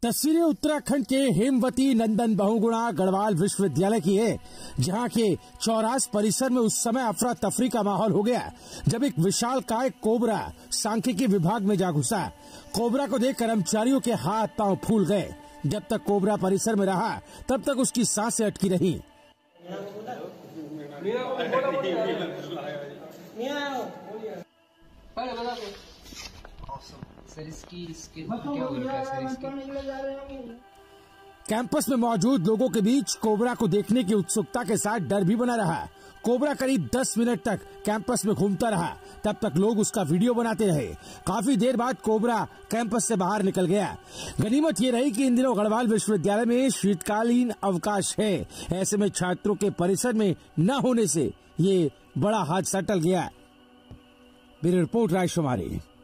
तस्वीरें उत्तराखंड के हेमवती नंदन बहुगुणा गढ़वाल विश्वविद्यालय की है, जहां के चौरास परिसर में उस समय अफरा तफरी का माहौल हो गया जब एक विशालकाय कोबरा सांख्यिकी विभाग में जा घुसा। कोबरा को देख कर्मचारियों के हाथ पांव फूल गए। जब तक कोबरा परिसर में रहा तब तक उसकी सांसें अटकी रहीं। कैंपस में मौजूद लोगों के बीच कोबरा को देखने की उत्सुकता के साथ डर भी बना रहा। कोबरा करीब 10 मिनट तक कैंपस में घूमता रहा। तब तक लोग उसका वीडियो बनाते रहे। काफी देर बाद कोबरा कैंपस से बाहर निकल गया। गनीमत ये रही कि इन दिनों गढ़वाल विश्वविद्यालय में शीतकालीन अवकाश है। ऐसे में छात्रों के परिसर में न होने से ये बड़ा हादसा टल गया। Bureau report रायशुमारी।